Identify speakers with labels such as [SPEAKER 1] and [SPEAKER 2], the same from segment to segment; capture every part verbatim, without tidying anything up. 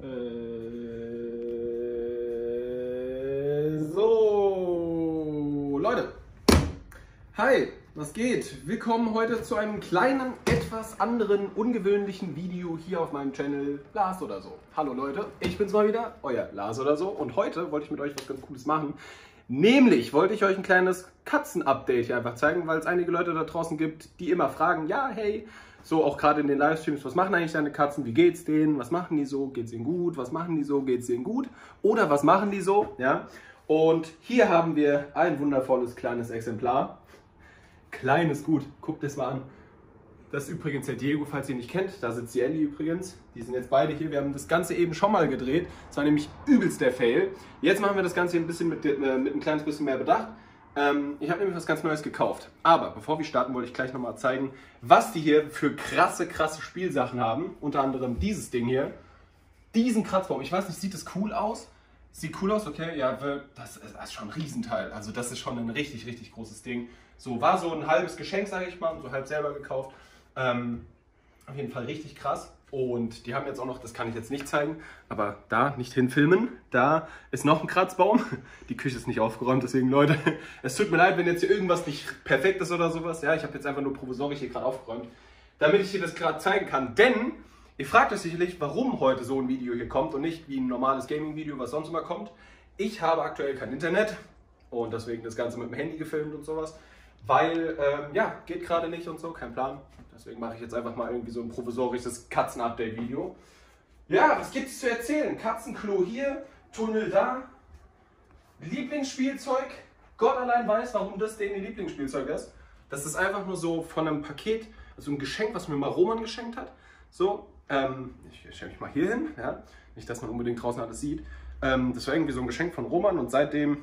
[SPEAKER 1] Äh, so, Leute. Hi, was geht? Willkommen heute zu einem kleinen, etwas anderen, ungewöhnlichen Video hier auf meinem Channel Lars oder so. Hallo Leute, ich bin's mal wieder, euer Lars oder so. Und heute wollte ich mit euch was ganz Cooles machen. Nämlich wollte ich euch ein kleines Katzen-Update hier einfach zeigen, weil es einige Leute da draußen gibt, die immer fragen, ja, hey, so auch gerade in den Livestreams, was machen eigentlich deine Katzen, wie geht's denen, was machen die so, geht's ihnen gut, was machen die so, geht's ihnen gut oder was machen die so, ja. Und hier haben wir ein wundervolles kleines Exemplar. Kleines gut, guckt es mal an. Das ist übrigens der Diego, falls ihr ihn nicht kennt, da sitzt die Ellie übrigens. Die sind jetzt beide hier, wir haben das Ganze eben schon mal gedreht. Das war nämlich übelst der Fail. Jetzt machen wir das Ganze hier ein bisschen mit, äh, mit ein kleines bisschen mehr Bedacht. Ähm, ich habe nämlich was ganz Neues gekauft. Aber bevor wir starten, wollte ich gleich nochmal zeigen, was die hier für krasse, krasse Spielsachen haben. Unter anderem dieses Ding hier. Diesen Kratzbaum. Ich weiß nicht, sieht das cool aus? Sieht cool aus, okay? Ja, das ist, das ist schon ein Riesenteil. Also das ist schon ein richtig, richtig großes Ding. So, war so ein halbes Geschenk, sage ich mal. So halb selber gekauft. Ähm, auf jeden Fall richtig krass. Und die haben jetzt auch noch, das kann ich jetzt nicht zeigen, aber da nicht hinfilmen, da ist noch ein Kratzbaum. Die Küche ist nicht aufgeräumt, deswegen Leute, es tut mir leid, wenn jetzt hier irgendwas nicht perfekt ist oder sowas. Ja, ich habe jetzt einfach nur provisorisch hier gerade aufgeräumt, damit ich dir das gerade zeigen kann. Denn ihr fragt euch sicherlich, warum heute so ein Video hier kommt und nicht wie ein normales Gaming-Video, was sonst immer kommt. Ich habe aktuell kein Internet und deswegen das Ganze mit dem Handy gefilmt und sowas. Weil, ähm, ja, geht gerade nicht und so, kein Plan. Deswegen mache ich jetzt einfach mal irgendwie so ein provisorisches Katzen-Update-Video. Ja, was gibt es zu erzählen? Katzenklo hier, Tunnel da, Lieblingsspielzeug. Gott allein weiß, warum das denen ihr Lieblingsspielzeug ist. Das ist einfach nur so von einem Paket, also ein Geschenk, was mir mal Roman geschenkt hat. So, ähm, ich stelle mich mal hier hin, ja, nicht, dass man unbedingt draußen alles sieht. Ähm, das war irgendwie so ein Geschenk von Roman und seitdem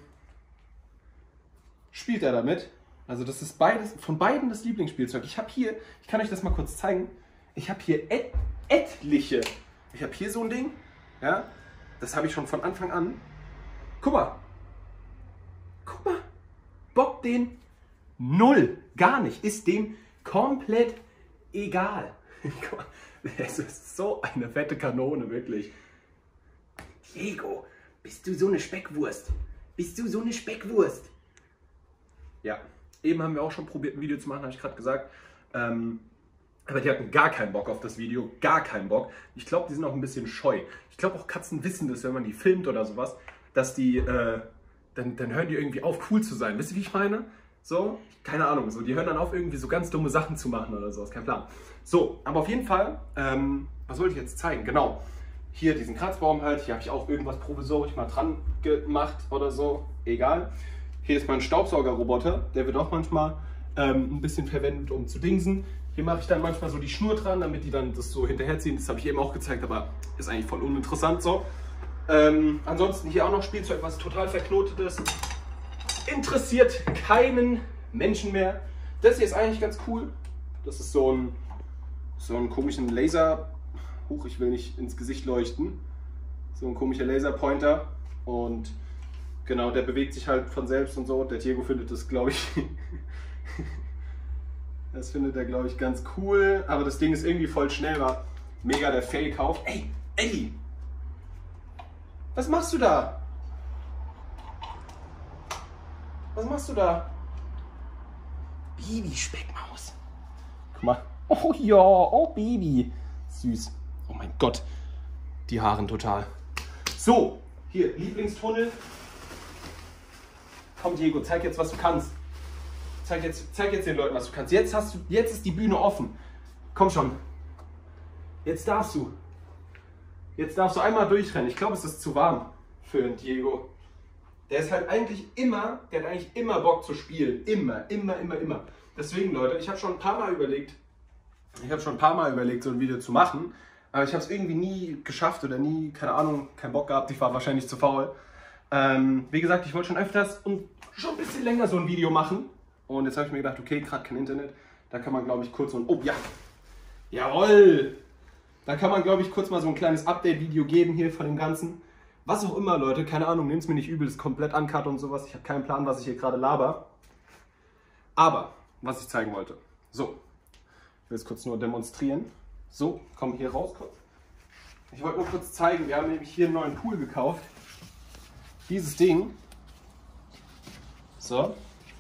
[SPEAKER 1] spielt er damit. Also das ist beides, von beiden das Lieblingsspielzeug. Ich habe hier, ich kann euch das mal kurz zeigen, ich habe hier et, etliche. Ich habe hier so ein Ding, ja, das habe ich schon von Anfang an. Guck mal, guck mal, bockt den null, gar nicht, ist dem komplett egal. Guck mal, es ist so eine fette Kanone, wirklich. Diego, bist du so eine Speckwurst? Bist du so eine Speckwurst? Ja. Eben haben wir auch schon probiert, ein Video zu machen, habe ich gerade gesagt. Ähm, aber die hatten gar keinen Bock auf das Video, gar keinen Bock. Ich glaube, die sind auch ein bisschen scheu. Ich glaube auch Katzen wissen das, wenn man die filmt oder sowas, dass die, äh, dann, dann hören die irgendwie auf, cool zu sein. Wisst ihr, wie ich meine? So, keine Ahnung, so, die hören dann auf, irgendwie so ganz dumme Sachen zu machen oder sowas, kein Plan. So, aber auf jeden Fall, ähm, was wollte ich jetzt zeigen? Genau, hier diesen Kratzbaum halt, hier habe ich auch irgendwas provisorisch mal dran gemacht oder so, egal. Hier ist mein Staubsaugerroboter, der wird auch manchmal ähm, ein bisschen verwendet, um zu dingsen. Hier mache ich dann manchmal so die Schnur dran, damit die dann das so hinterherziehen. Das habe ich eben auch gezeigt, aber ist eigentlich voll uninteressant so. Ähm, ansonsten hier auch noch Spielzeug, was total verknotet ist. Interessiert keinen Menschen mehr. Das hier ist eigentlich ganz cool. Das ist so ein, so ein komischen Laser... Huch, ich will nicht ins Gesicht leuchten. So ein komischer Laserpointer und... Genau, der bewegt sich halt von selbst und so. Der Diego findet das, glaube ich, das findet er, glaube ich, ganz cool. Aber das Ding ist irgendwie voll schnell, war mega der Fail-Kauf. Ey, Ellie! Was machst du da? Was machst du da? Baby-Speckmaus. Guck mal. Oh ja, oh Baby. Süß. Oh mein Gott. Die Haaren total. So, hier, Lieblingstunnel. Komm Diego, zeig jetzt, was du kannst. Zeig jetzt, zeig jetzt den Leuten, was du kannst. Jetzt, hast du, jetzt ist die Bühne offen. Komm schon. Jetzt darfst du. Jetzt darfst du einmal durchrennen. Ich glaube, es ist zu warm für den Diego. Der ist halt eigentlich immer, der hat eigentlich immer Bock zu spielen. Immer, immer, immer, immer. Deswegen, Leute, ich habe schon ein paar Mal überlegt, ich habe schon ein paar Mal überlegt, so ein Video zu machen. Aber ich habe es irgendwie nie geschafft oder nie, keine Ahnung, keinen Bock gehabt. Ich war wahrscheinlich zu faul. Ähm, wie gesagt, ich wollte schon öfters und schon ein bisschen länger so ein Video machen. Und jetzt habe ich mir gedacht, okay, gerade kein Internet. Da kann man, glaube ich, kurz so ein... Oh, ja! Jawohl! Da kann man, glaube ich, kurz mal so ein kleines Update-Video geben hier von dem Ganzen. Was auch immer, Leute, keine Ahnung, nehmt es mir nicht übel, das ist komplett uncut und sowas. Ich habe keinen Plan, was ich hier gerade laber. Aber, was ich zeigen wollte. So, ich will es kurz nur demonstrieren. So, komm hier raus kurz. Ich wollte nur kurz zeigen, wir haben nämlich hier einen neuen Pool gekauft. Dieses Ding. So.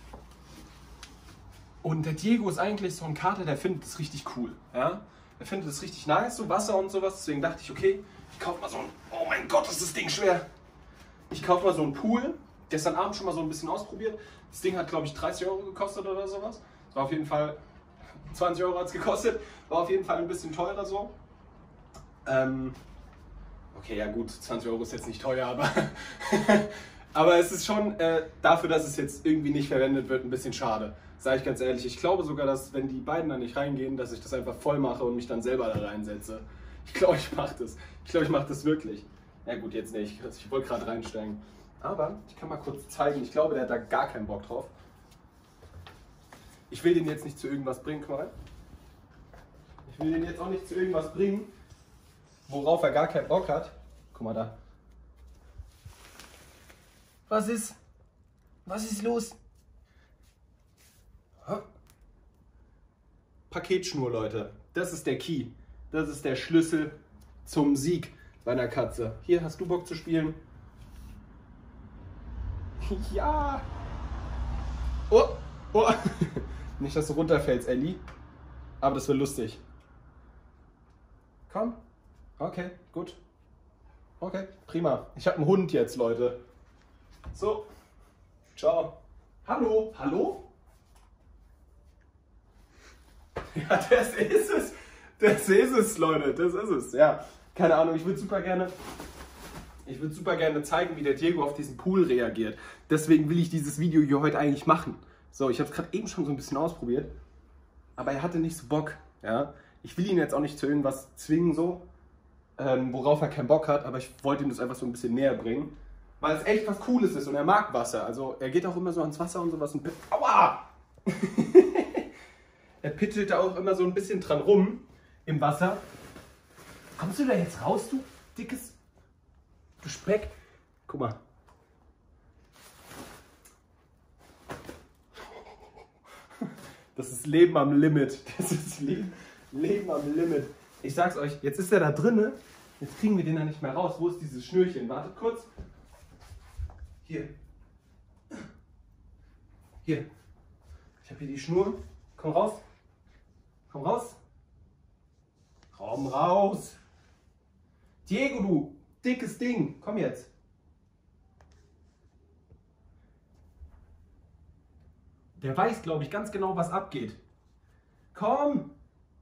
[SPEAKER 1] Und der Diego ist eigentlich so ein Kater, der findet das richtig cool. Ja? Der findet das richtig nice, so Wasser und sowas. Deswegen dachte ich, okay, ich kaufe mal so ein... Oh mein Gott, ist das Ding schwer. Ich kaufe mal so einen Pool. Gestern Abend schon mal so ein bisschen ausprobiert. Das Ding hat, glaube ich, dreißig Euro gekostet oder sowas. Das war auf jeden Fall... zwanzig Euro hat es gekostet. War auf jeden Fall ein bisschen teurer so. Ähm... Okay, ja gut, zwanzig Euro ist jetzt nicht teuer, aber... aber es ist schon äh, dafür, dass es jetzt irgendwie nicht verwendet wird, ein bisschen schade. Sage ich ganz ehrlich. Ich glaube sogar, dass wenn die beiden da nicht reingehen, dass ich das einfach voll mache und mich dann selber da reinsetze. Ich glaube, ich mache das. Ich glaube, ich mache das wirklich. Ja gut, jetzt nicht. Ich wollte gerade reinsteigen. Aber ich kann mal kurz zeigen. Ich glaube, der hat da gar keinen Bock drauf. Ich will den jetzt nicht zu irgendwas bringen. Guck mal rein. Ich will den jetzt auch nicht zu irgendwas bringen, worauf er gar keinen Bock hat. Guck mal da. Was ist? Was ist los? Paketschnur, Leute. Das ist der Key. Das ist der Schlüssel zum Sieg bei einer Katze. Hier, hast du Bock zu spielen? Ja. Oh, oh. Nicht, dass du runterfällst, Ellie. Aber das wird lustig. Komm. Okay, gut. Okay, prima. Ich habe einen Hund jetzt, Leute. So. Ciao. Hallo. Hallo? Ja, das ist es. Das ist es, Leute. Das ist es. Ja. Keine Ahnung, ich würde super gerne... Ich würde super gerne zeigen, wie der Diego auf diesen Pool reagiert. Deswegen will ich dieses Video hier heute eigentlich machen. So, ich habe es gerade eben schon so ein bisschen ausprobiert. Aber er hatte nicht so Bock. Ja? Ich will ihn jetzt auch nicht zu irgendwas zwingen, so, ähm, worauf er keinen Bock hat. Aber ich wollte ihm das einfach so ein bisschen näher bringen. Weil es echt was Cooles ist und er mag Wasser. Also er geht auch immer so ans Wasser und sowas. Und aua! Er pittelt da auch immer so ein bisschen dran rum im Wasser. Kommst du da jetzt raus, du dickes Speck? Guck mal. Das ist Leben am Limit. Das ist Leben, Leben am Limit. Ich sag's euch, jetzt ist er da drinne. Jetzt kriegen wir den da nicht mehr raus. Wo ist dieses Schnürchen? Wartet kurz. Hier. Hier. Ich habe hier die Schnur. Komm raus. Komm raus. Komm raus. Diego, du dickes Ding. Komm jetzt. Der weiß, glaube ich, ganz genau, was abgeht. Komm.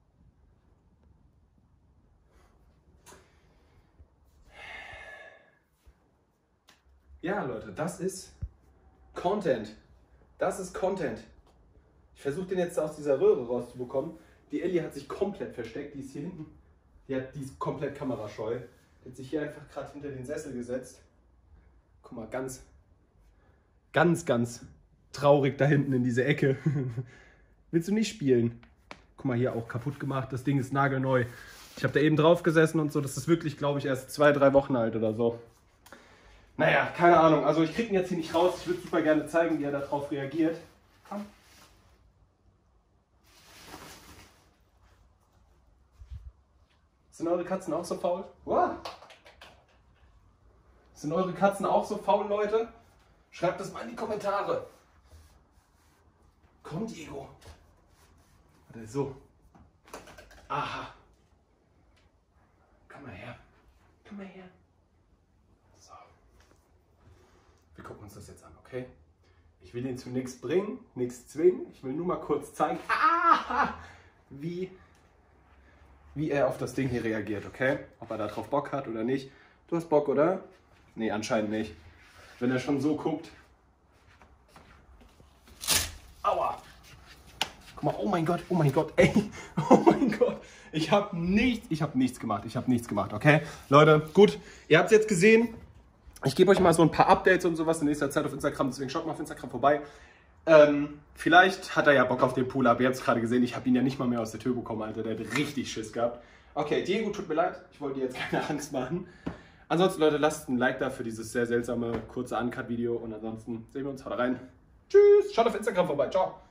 [SPEAKER 1] Ja, Leute, das ist Content. Das ist Content. Ich versuche den jetzt aus dieser Röhre rauszubekommen. Die Ellie hat sich komplett versteckt. Die ist hier hinten. Die, hat, die ist komplett kamerascheu. Die hat sich hier einfach gerade hinter den Sessel gesetzt. Guck mal, ganz, ganz, ganz traurig da hinten in diese Ecke. Willst du nicht spielen? Guck mal, hier auch kaputt gemacht. Das Ding ist nagelneu. Ich habe da eben drauf gesessen und so. Das ist wirklich, glaube ich, erst zwei, drei Wochen alt oder so. Naja, keine Ahnung. Also ich kriege ihn jetzt hier nicht raus. Ich würde super gerne zeigen, wie er darauf reagiert. Komm. Sind eure Katzen auch so faul? Wow. Sind eure Katzen auch so faul, Leute? Schreibt das mal in die Kommentare. Komm, Diego. Warte, so. Aha. Komm mal her. Komm mal her. So. Wir gucken uns das jetzt an, okay? Ich will ihn zu nichts bringen, nichts zwingen. Ich will nur mal kurz zeigen, aha, wie, wie er auf das Ding hier reagiert, okay? Ob er da drauf Bock hat oder nicht. Du hast Bock, oder? Nee, anscheinend nicht. Wenn er schon so guckt. Aua. Guck mal, oh mein Gott, oh mein Gott, ey. Oh mein Gott. Ich habe nichts, ich habe nichts gemacht. Ich habe nichts gemacht, okay? Leute, gut. Ihr habt es jetzt gesehen. Ich gebe euch mal so ein paar Updates und sowas in nächster Zeit auf Instagram. Deswegen schaut mal auf Instagram vorbei. Ähm, vielleicht hat er ja Bock auf den Pool ab. Ihr habt es gerade gesehen. Ich habe ihn ja nicht mal mehr aus der Tür bekommen, Alter. Der hat richtig Schiss gehabt. Okay, Diego, tut mir leid. Ich wollte dir jetzt keine Angst machen. Ansonsten, Leute, lasst ein Like da für dieses sehr seltsame, kurze Uncut-Video. Und ansonsten sehen wir uns. Haut rein. Tschüss. Schaut auf Instagram vorbei. Ciao.